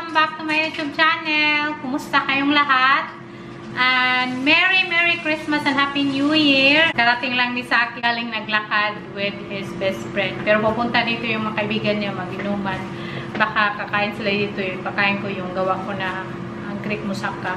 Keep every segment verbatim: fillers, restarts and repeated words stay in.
Welcome back to my YouTube channel. Kumusta kayong lahat? And Merry Merry Christmas and Happy New Year. Karating lang ni Saki galing naglakad with his best friend. Pero pupunta dito yung mga kaibigan niya mag-inuman. Baka kakain sila dito yung pakain ko yung gawa ko na ang Greek moussaka.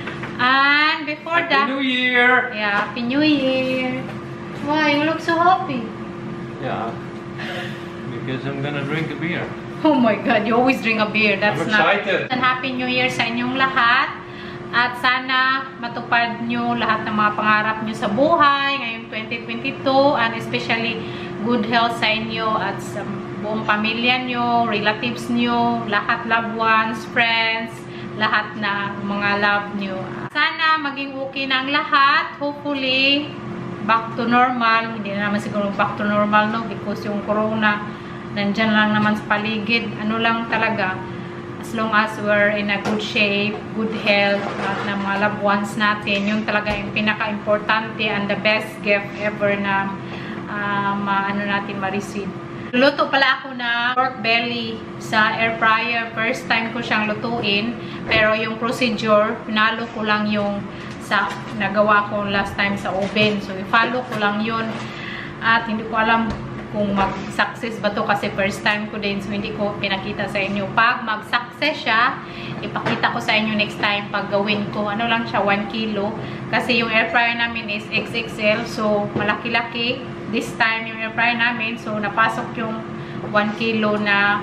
And before Happy that, New Year! Yeah, Happy New Year. Why, you look so happy. Yeah, because I'm gonna drink a beer. Oh my God, you always drink a beer. That's I'm excited. Not... And Happy New Year sa inyong lahat. At sana matupad nyo lahat ng mga pangarap nyo sa buhay ngayong twenty twenty-two. And especially good health sa inyo at sa buong pamilya nyo, relatives nyo, lahat loved ones, friends, lahat na mga love nyo. Sana maging okay na ang lahat. Hopefully, back to normal. Hindi na naman siguro back to normal, no? Because yung corona, nandyan lang naman sa paligid. Ano lang talaga, as long as we're in a good shape, good health, at na mga loved ones natin, yun talaga yung pinaka-importante and the best gift ever na uh, ma ano natin ma-receive. Luto pala ako na pork belly sa air fryer. First time ko siyang lutuin. Pero yung procedure, pinalo ko lang yung sa nagawa ko last time sa oven. So, i-follow ko lang yun. At hindi ko alam kung mag-success ba to kasi first time ko din. So, hindi ko pinakita sa inyo. Pag mag-success siya, ipakita ko sa inyo next time pag gawin ko. Ano lang siya, one kilo. Kasi yung air fryer namin is X X L. So, malaki-laki. This time, yung air fryer namin. So, napasok yung one kilo na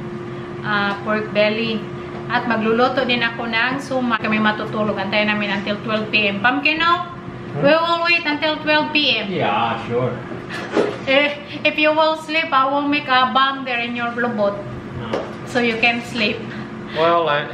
uh, pork belly. At magluluto din ako ng suma. Kami matutulog. Antayin namin until twelve P M Pumpkin, no? We will wait until twelve P M Yeah, sure. If, if you will sleep, I will make a bomb there in your lobot. Oh. So you can sleep. Well, I,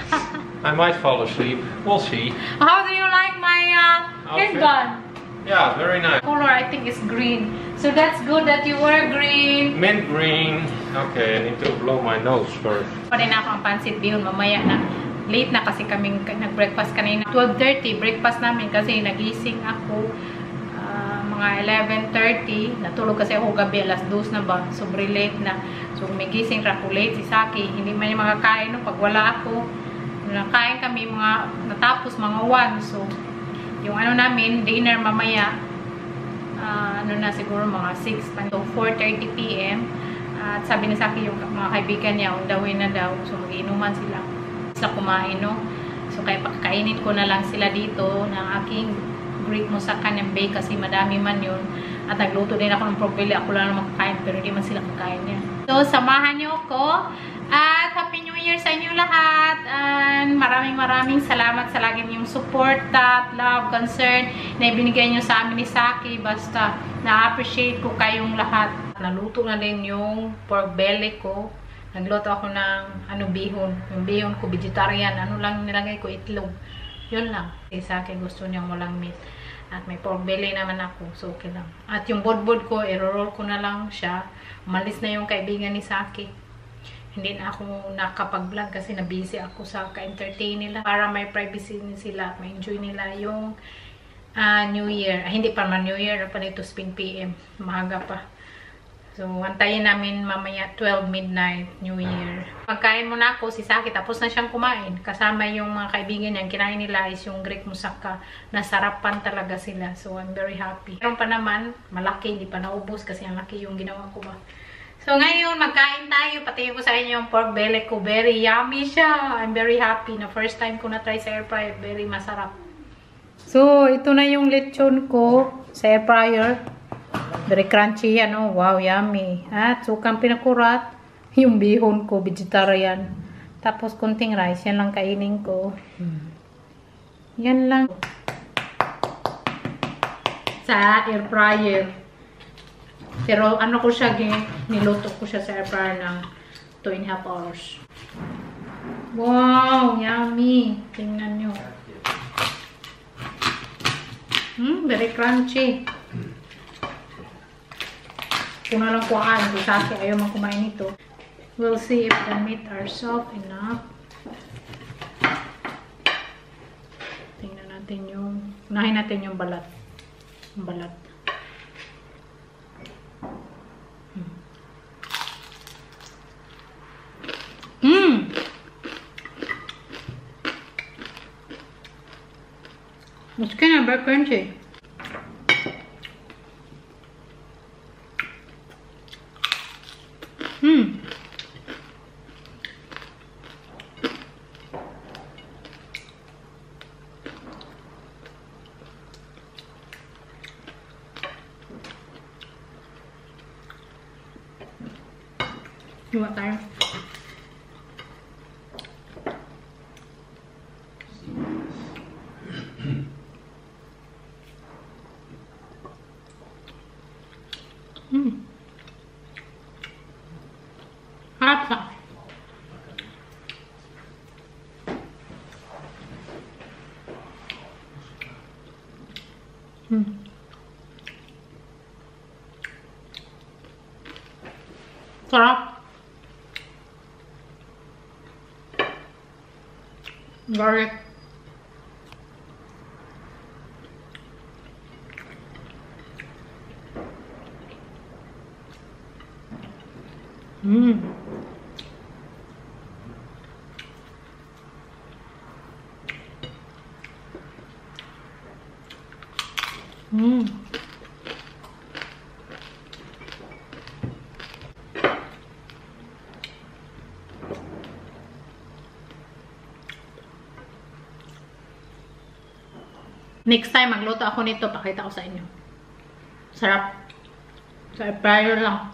I might fall asleep. We'll see. How do you like my uh, handgun? Yeah, very nice. Color, I think is green. So that's good that you wear green. Mint green. Okay, I need to blow my nose first. Pa rin ako ang pansit bihon mamaya na. Late na kasi kaming nag-breakfast kanina. twelve thirty, breakfast namin kasi nagising ako uh, mga eleven thirty. Natulog kasi ako gabi, alas dos na ba? Sobrang late na. So, may gising ra ko late si Saki. Hindi man yung mga kain, no? Pag wala ako, nakain kami mga, natapos mga one. So, yung ano namin, dinner mamaya, uh, ano na siguro mga six to four thirty P M At sabi ni Saki yung mga kaibigan niya, on the way na daw. So, mag-inuman sila. Sa kumain, no? So, kaya pakakainin ko na lang sila dito ng aking Greek moussaka ng bake kasi madami man yun. At nagluto din ako ng pork belly. Ako lang naman kakain pero hindi man sila kakain niya. So, samahan niyo ko. At Happy New Year sa inyo lahat. And maraming maraming salamat sa lagi niyong support at love, concern na ibinigay niyo sa amin ni Saki. Basta na-appreciate ko kayong lahat. Naluto na din yung pork belly ko. Nagluto ako ng ano bihon. Yung bihon ko, vegetarian. Ano lang nilagay ko, itlog. Yun lang. Kasi sa akin gusto niyang walang meat. At may pork belly naman ako. So, okay lang. At yung bodbod ko, i-roll ko na lang siya. Umalis na yung kaibigan ni Saki. Hindi na ako nakapag-vlog kasi na-busy ako sa ka-entertain nila. Para may privacy sila at ma-enjoy nila yung uh, New Year. Ah, hindi pa man New Year. Pa nito spin P M Mahaga pa. So, antayin namin mamaya twelve midnight, New Year. Pagkain muna ako, si Saki, tapos na siyang kumain. Kasama yung mga kaibigan niya, kinain nila is yung Greek moussaka. Nasarapan talaga sila. So, I'm very happy. Meron pa naman, malaki, hindi pa naubos kasi ang laki yung ginawa ko ba. So, ngayon, magkain tayo. Patayin ko sa inyo yung pork belly ko. Very yummy siya. I'm very happy na first time ko na-try sa air fryer. Very masarap. So, ito na yung lechon ko sa air fryer. Very crunchy yan, oh. Wow, yummy. At sukang pinakurat. Yung bihon ko, vegetarian. Tapos kunting rice. Yan lang kainin ko. Hmm. Yan lang. Sa air fryer. Pero ano ko siya, niluto ko siya sa air fryer ng two and a half hours. Wow, yummy. Tingnan nyo. Hmm, very crunchy. Kung na lang kuhaan, kung Saki ayaw man kumain ito. We'll see if the meat are soft enough. Tingnan natin yung, unahin natin yung balat. Yung balat. Hmm. It's kind of very crunchy. Hmm. Iwa tayo. Hmm. Harap sa. Hmm. Sarap. Garlic. Mmm. Mmm. Next time, magluto ako nito. Pakita ko sa inyo. Sarap. Sa air fryer lang.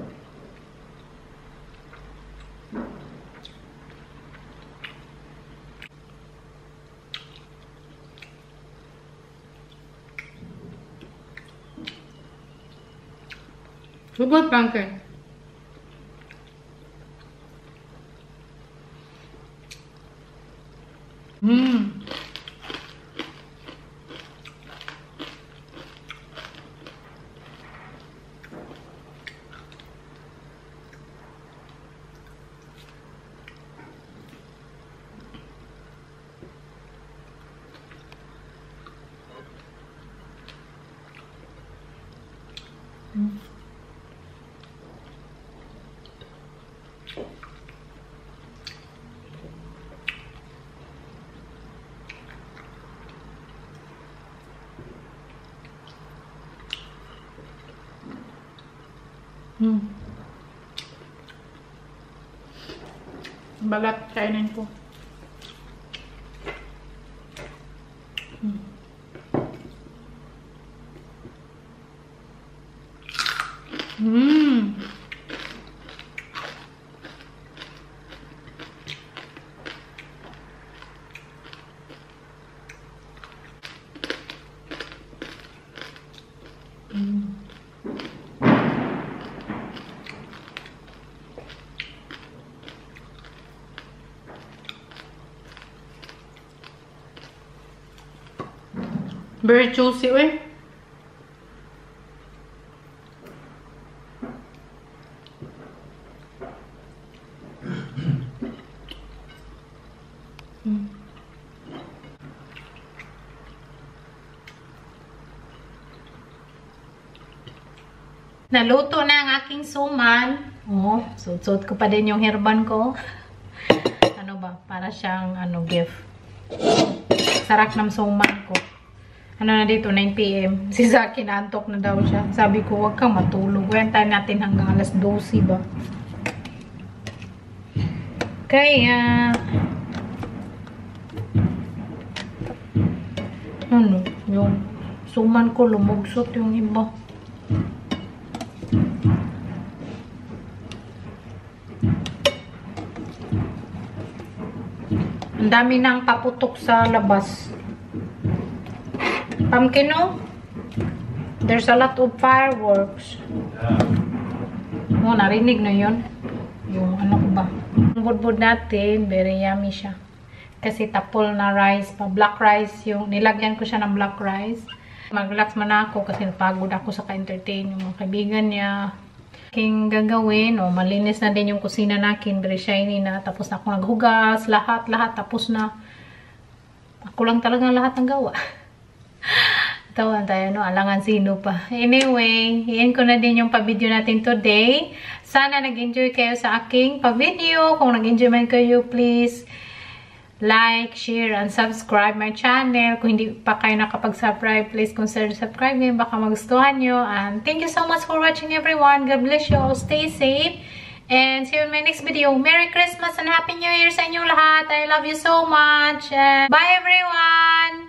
Good pumpkin. Mmm. Mm. Hmm. Balat, kainin ko. Hmm. Hmm. Hmm. Very juicy, eh? Mm. Naluto na ang aking suman. Oh, suot-suot ko pa din yung hairban ko. Ano ba? Para siyang ano, gift. Sarap ng suman ko. Ano na dito, nine p m Si Zaki naantok na daw siya. Sabi ko, huwag kang matulog. Huwag natin hanggang alas dose ba? Kaya, ano, yung suman ko lumugsot yung iba. Ang dami nang paputok sa labas. Pumpkin, no? There's a lot of fireworks. Oh, narinig na yun. Yung ano ko ba? Yung budbud natin, very yummy siya. Kasi tapol na rice pa. Black rice yung, nilagyan ko siya ng black rice. Mag-relax man ako kasi napagod ako sa ka-entertain yung mga kaibigan niya. King gagawin, oh, malinis na din yung kusina natin. Very shiny na. Tapos na ako naghugas. Lahat, lahat. Tapos na. Ako lang talaga lahat ng gawa. Tawan tayo, no? Alangan sino pa. Anyway, iyan ko na din yung pa-video natin today. Sana nag-enjoy kayo sa aking pa-video. Kung nag-enjoy man kayo, please like, share, and subscribe my channel. Kung hindi pa kayo nakapag-subscribe, please consider subscribe ngayon. Baka magustuhan nyo. And thank you so much for watching, everyone. God bless you all. Stay safe. And see you in my next video. Merry Christmas and Happy New Year sa inyong lahat. I love you so much. And bye, everyone!